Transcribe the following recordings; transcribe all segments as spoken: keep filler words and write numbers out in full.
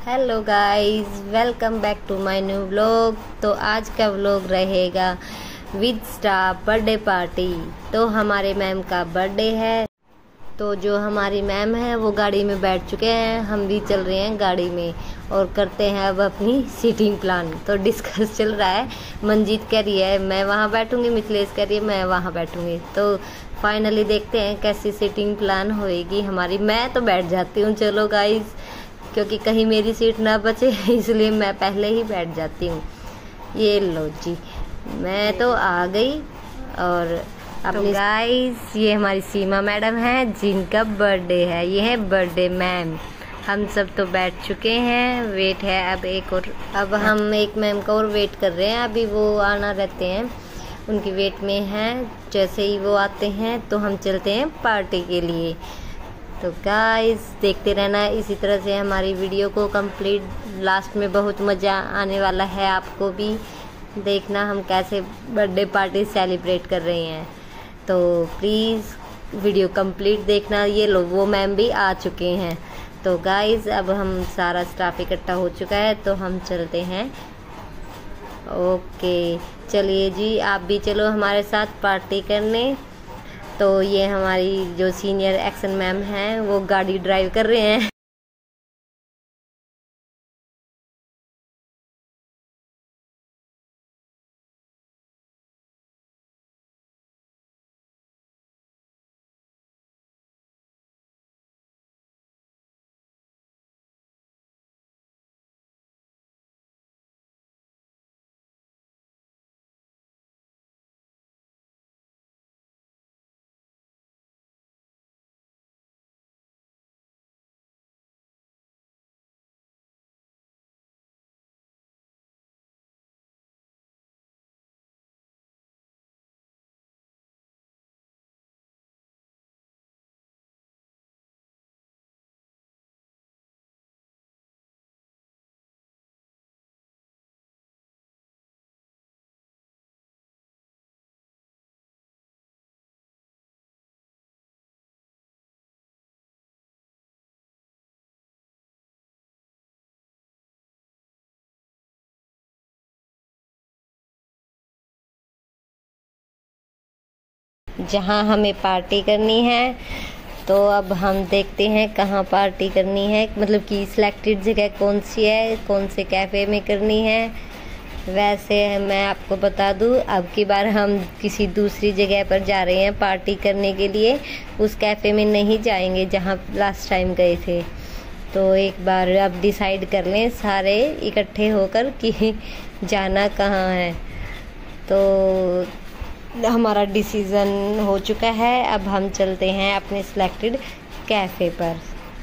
Hello guys, welcome back to my new vlog. तो आज का व्लॉग रहेगा विद स्टाफ बर्थडे पार्टी। तो हमारे मैम का बर्थडे है, तो जो हमारी मैम है वो गाड़ी में बैठ चुके हैं, हम भी चल रहे हैं गाड़ी में और करते हैं अब अपनी सीटिंग प्लान। तो डिस्कस चल रहा है, मंजीत कह रही है मैं वहाँ बैठूंगी, मिथिलेश कह रही है मैं वहाँ बैठूंगी। तो फाइनली देखते हैं कैसी सीटिंग प्लान होएगी हमारी। मैं तो बैठ जाती हूँ, चलो गाइस, क्योंकि कहीं मेरी सीट ना बचे इसलिए मैं पहले ही बैठ जाती हूँ। ये लो जी, मैं तो आ गई। और अपनी गाइस, ये हमारी सीमा मैडम है जिनका बर्थडे है, ये है बर्थडे मैम। हम सब तो बैठ चुके हैं, वेट है अब एक और, अब हम एक मैम का और वेट कर रहे हैं। अभी वो आना रहते हैं, उनकी वेट में हैं। जैसे ही वो आते हैं तो हम चलते हैं पार्टी के लिए। तो गाइस देखते रहना, इसी तरह से हमारी वीडियो को कंप्लीट। लास्ट में बहुत मज़ा आने वाला है, आपको भी देखना हम कैसे बर्थडे पार्टी सेलिब्रेट कर रहे हैं। तो प्लीज़ वीडियो कंप्लीट देखना। ये लो वो मैम भी आ चुके हैं। तो गाइस अब हम सारा स्टाफ इकट्ठा हो चुका है, तो हम चलते हैं। ओके चलिए जी, आप भी चलो हमारे साथ पार्टी करने। तो ये हमारी जो सीनियर एक्शन मैम हैं वो गाड़ी ड्राइव कर रहे हैं। जहाँ हमें पार्टी करनी है, तो अब हम देखते हैं कहाँ पार्टी करनी है, मतलब कि सिलेक्टेड जगह कौन सी है, कौन से कैफ़े में करनी है। वैसे मैं आपको बता दूँ, अब की बार हम किसी दूसरी जगह पर जा रहे हैं पार्टी करने के लिए। उस कैफ़े में नहीं जाएंगे जहाँ लास्ट टाइम गए थे। तो एक बार अब डिसाइड कर लें सारे इकट्ठे होकर कि जाना कहाँ है। तो हमारा डिसीज़न हो चुका है, अब हम चलते हैं अपने सिलेक्टेड कैफ़े पर।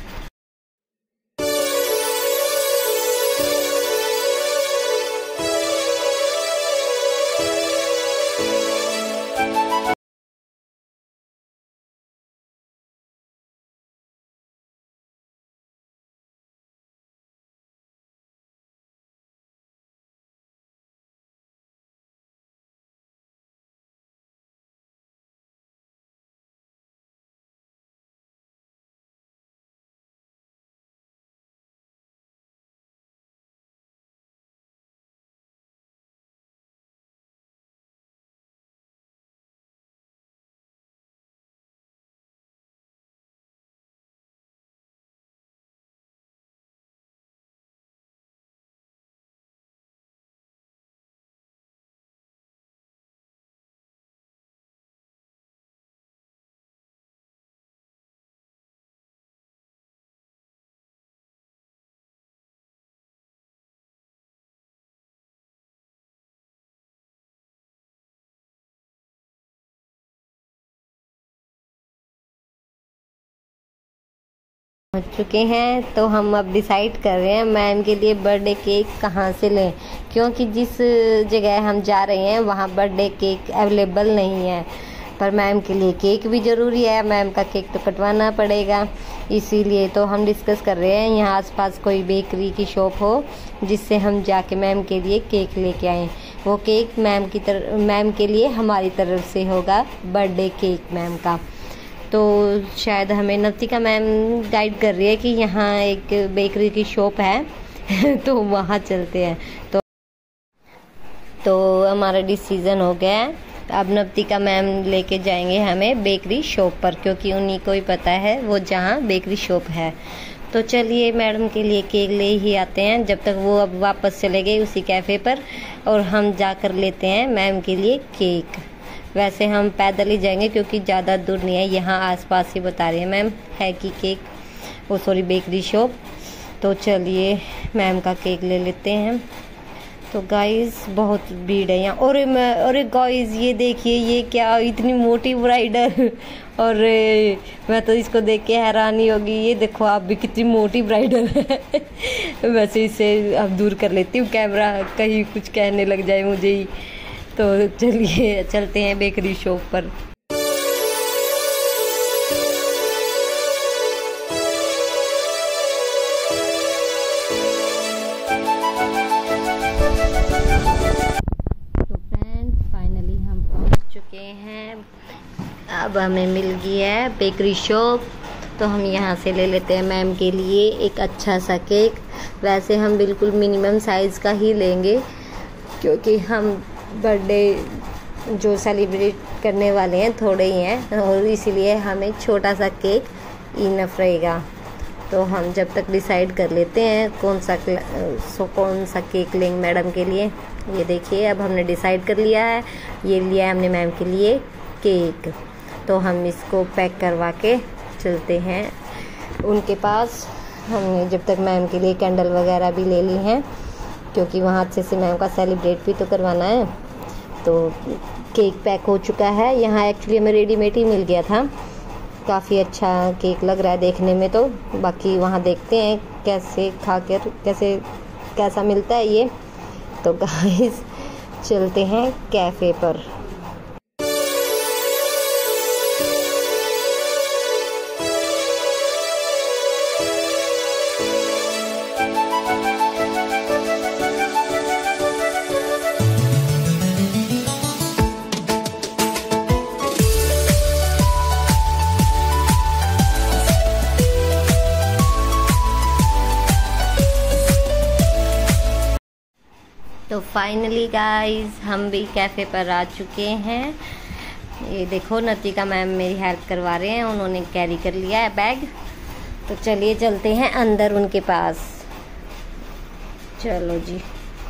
पहुंच चुके हैं, तो हम अब डिसाइड कर रहे हैं मैम के लिए बर्थडे केक कहाँ से लें, क्योंकि जिस जगह हम जा रहे हैं वहाँ बर्थडे केक अवेलेबल नहीं है। पर मैम के लिए केक भी ज़रूरी है, मैम का केक तो कटवाना पड़ेगा। इसीलिए तो हम डिस्कस कर रहे हैं यहाँ आसपास कोई बेकरी की शॉप हो जिससे हम जाके मैम के लिए केक लेके आएँ। वो केक मैम की तरफ मैम के लिए हमारी तरफ से होगा बर्थडे केक मैम का। तो शायद हमें नवतिका मैम गाइड कर रही है कि यहाँ एक बेकरी की शॉप है तो वहाँ चलते हैं। तो तो हमारा डिसीज़न हो गया है। अब नवतिका मैम लेके जाएंगे हमें बेकरी शॉप पर, क्योंकि उन्हीं को ही पता है वो जहाँ बेकरी शॉप है। तो चलिए मैडम के लिए केक ले ही आते हैं, जब तक वो अब वापस चले गए उसी कैफ़े पर, और हम जाकर लेते हैं मैम के लिए केक। वैसे हम पैदल ही जाएंगे क्योंकि ज़्यादा दूर नहीं है, यहाँ आसपास ही बता रही है मैम है कि केक, वो सॉरी बेकरी शॉप। तो चलिए मैम का केक ले लेते हैं। तो गाइस बहुत भीड़ है यहाँ। और मैं अरे गाइस ये देखिए, ये क्या इतनी मोटी ब्राइडल, और मैं तो इसको देख के हैरानी होगी। ये देखो आप भी कितनी मोटी ब्राइडल है। वैसे इसे अब दूर कर लेती हूँ, कैमरा कहीं कुछ कहने लग जाए मुझे ही। तो चलिए चलते हैं बेकरी शॉप पर। अब हमें मिल गया है बेकरी शॉप, तो हम यहाँ से ले लेते हैं मैम के लिए एक अच्छा सा केक। वैसे हम बिल्कुल मिनिमम साइज़ का ही लेंगे, क्योंकि हम बर्थडे जो सेलिब्रेट करने वाले हैं थोड़े ही हैं, और इसीलिए हमें छोटा सा केक इनफ रहेगा। तो हम जब तक डिसाइड कर लेते हैं कौन सा सो कौन सा केक लेंगे मैडम के लिए। ये देखिए अब हमने डिसाइड कर लिया है, ये लिया है हमने मैम के लिए केक। तो हम इसको पैक करवा के चलते हैं उनके पास। हमने जब तक मैम के लिए कैंडल वगैरह भी ले ली हैं, क्योंकि वहाँ अच्छे से मैम का सेलिब्रेट भी तो करवाना है। तो केक पैक हो चुका है, यहाँ एक्चुअली हमें रेडीमेड ही मिल गया था। काफ़ी अच्छा केक लग रहा है देखने में। तो बाकी वहाँ देखते हैं कैसे खा कर कैसे कैसा मिलता है ये। तो गाइस चलते हैं कैफ़े पर। तो फाइनली गाइस हम भी कैफ़े पर आ चुके हैं। ये देखो नतिका मैम मेरी हेल्प करवा रहे हैं, उन्होंने कैरी कर लिया है बैग। तो चलिए चलते हैं अंदर उनके पास। चलो जी,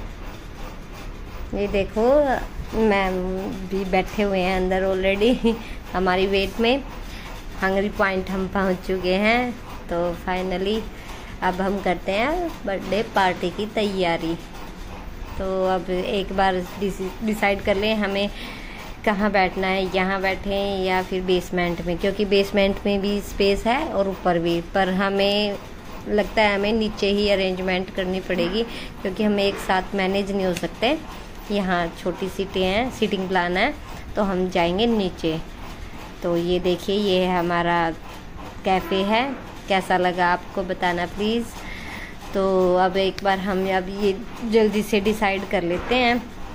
ये देखो मैम भी बैठे हुए हैं अंदर ऑलरेडी हमारी वेट में। हंगरी पॉइंट हम पहुंच चुके हैं। तो फाइनली अब हम करते हैं बर्थडे पार्टी की तैयारी। तो अब एक बार डिसाइड कर लें हमें कहाँ बैठना है, यहाँ बैठें या फिर बेसमेंट में, क्योंकि बेसमेंट में भी स्पेस है और ऊपर भी। पर हमें लगता है हमें नीचे ही अरेंजमेंट करनी पड़ेगी, क्योंकि हमें एक साथ मैनेज नहीं हो सकते। यहाँ छोटी सीटें हैं, सीटिंग प्लान है, तो हम जाएंगे नीचे। तो ये देखिए ये हमारा कैफ़े है, कैसा लगा आपको बताना प्लीज़। तो अब एक बार हम अब ये जल्दी से डिसाइड कर लेते हैं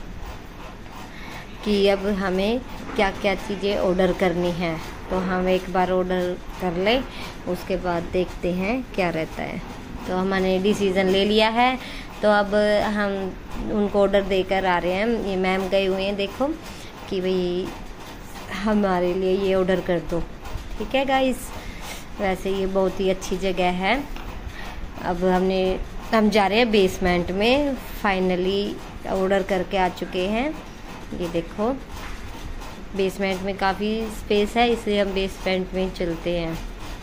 कि अब हमें क्या क्या चीज़ें ऑर्डर करनी है। तो हम एक बार ऑर्डर कर लें, उसके बाद देखते हैं क्या रहता है। तो हमने डिसीज़न ले लिया है, तो अब हम उनको ऑर्डर देकर आ रहे हैं। ये मैम गए हुए हैं देखो कि भाई हमारे लिए ये ऑर्डर कर दो। ठीक है गाइस, वैसे ये बहुत ही अच्छी जगह है। अब हमने हम जा रहे हैं बेसमेंट में, फाइनली ऑर्डर करके आ चुके हैं। ये देखो बेसमेंट में काफ़ी स्पेस है, इसलिए हम बेसमेंट में चलते हैं।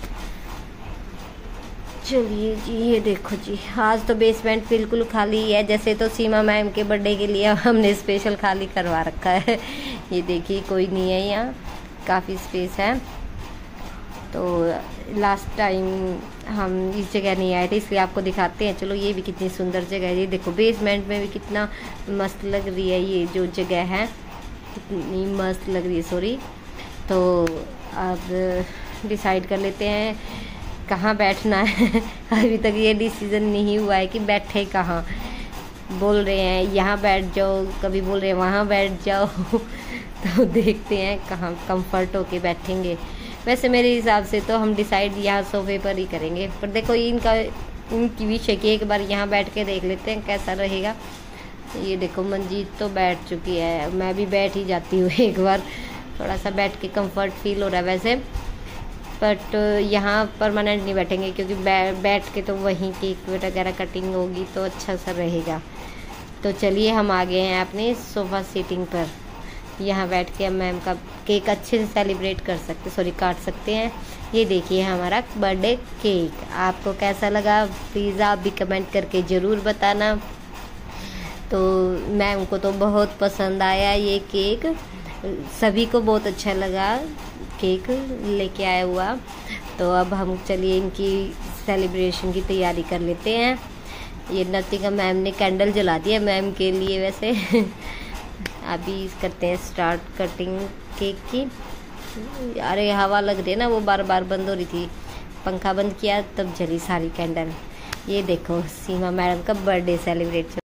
चलिए जी, ये देखो जी आज तो बेसमेंट बिल्कुल खाली है। जैसे तो सीमा मैम के बर्थडे के लिए हमने स्पेशल खाली करवा रखा है। ये देखिए कोई नहीं है यहाँ, काफ़ी स्पेस है। तो लास्ट टाइम हम इस जगह नहीं आए थे, इसलिए आपको दिखाते हैं। चलो ये भी कितनी सुंदर जगह है। ये देखो बेसमेंट में भी कितना मस्त लग रही है ये जो जगह है, कितनी मस्त लग रही है सॉरी। तो अब डिसाइड कर लेते हैं कहाँ बैठना है। अभी तक ये डिसीज़न नहीं हुआ है कि बैठे कहाँ। बोल रहे हैं यहाँ बैठ जाओ, कभी बोल रहे हैं वहाँ बैठ जाओ। तो देखते हैं कहाँ कंफर्ट होके बैठेंगे। वैसे मेरे हिसाब से तो हम डिसाइड यहाँ सोफे पर ही करेंगे, पर देखो इनका इनकी भी शकी एक बार यहाँ बैठ के देख लेते हैं कैसा रहेगा। ये देखो मंजीत तो बैठ चुकी है, मैं भी बैठ ही जाती हूँ एक बार, थोड़ा सा बैठ के कंफर्ट फील हो रहा है वैसे, बट यहाँ परमानेंट नहीं बैठेंगे क्योंकि बै, बैठ के तो वहीं केक वगैरह कटिंग होगी तो अच्छा सा रहेगा। तो चलिए हम आ गए हैं अपने सोफ़ा सीटिंग पर, यहाँ बैठ के हम मैम का केक अच्छे से सेलिब्रेट कर सकते सॉरी काट सकते हैं। ये देखिए हमारा बर्थडे केक, आपको कैसा लगा प्लीज़ आप भी कमेंट करके ज़रूर बताना। तो मैम को तो बहुत पसंद आया ये केक, सभी को बहुत अच्छा लगा केक लेके आया हुआ। तो अब हम चलिए इनकी सेलिब्रेशन की तैयारी कर लेते हैं। ये नतिका मैम ने कैंडल जला दिया मैम के लिए वैसे अभी करते हैं स्टार्ट कटिंग केक की। अरे हवा लग रही है ना, वो बार बार बंद हो रही थी, पंखा बंद किया तब जली सारी कैंडल। ये देखो सीमा मैडम का बर्थडे सेलिब्रेट।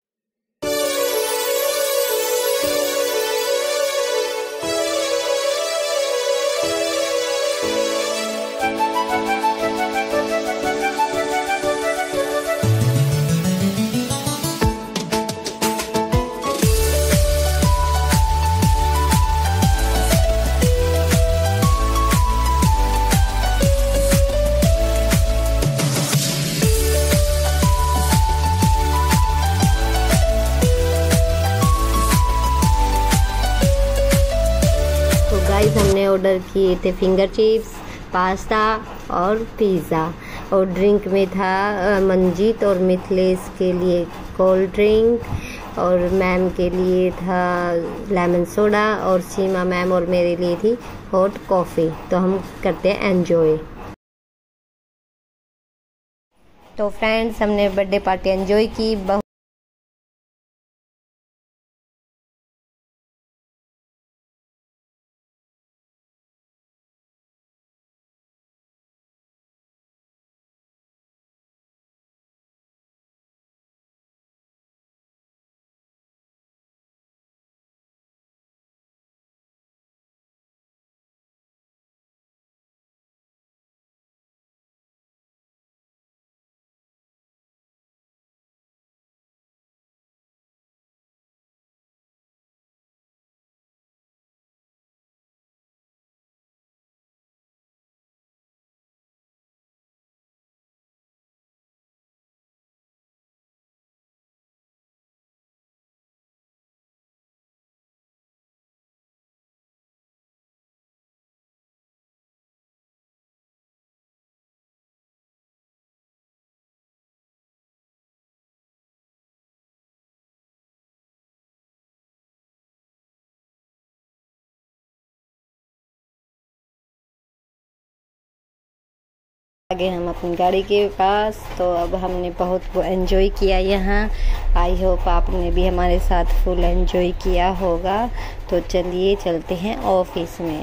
गाइस हमने ऑर्डर किए थे फिंगर चिप्स, पास्ता और पिज़्ज़ा, और ड्रिंक में था मंजीत और मिथिलेश के लिए कोल्ड ड्रिंक, और मैम के लिए था लेमन सोडा, और सीमा मैम और मेरे लिए थी हॉट कॉफ़ी। तो हम करते हैं एंजॉय। तो फ्रेंड्स हमने बर्थडे पार्टी एंजॉय की बहुत। आगे हम अपनी गाड़ी के पास। तो अब हमने बहुत एंजॉय किया यहाँ, आई होप आपने भी हमारे साथ फुल एंजॉय किया होगा। तो चलिए चलते हैं ऑफिस में।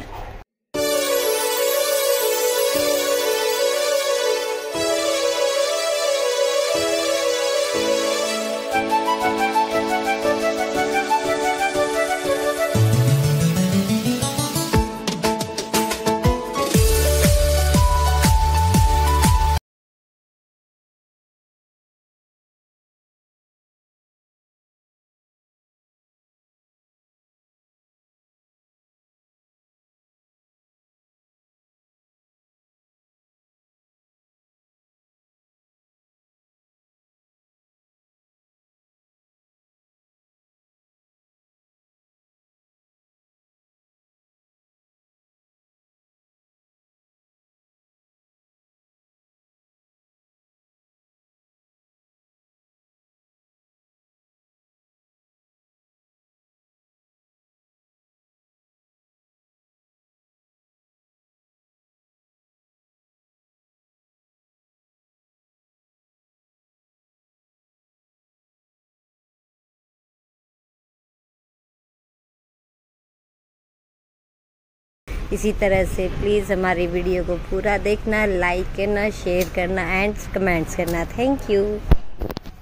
इसी तरह से प्लीज़ हमारी वीडियो को पूरा देखना, लाइक करना, शेयर करना एंड कमेंट्स करना। Thank you.